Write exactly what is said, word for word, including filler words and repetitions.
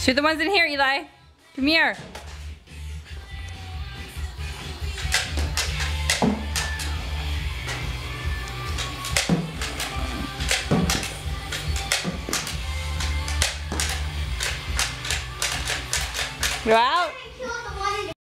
Shoot the ones in here, Eli. Come here. Go out.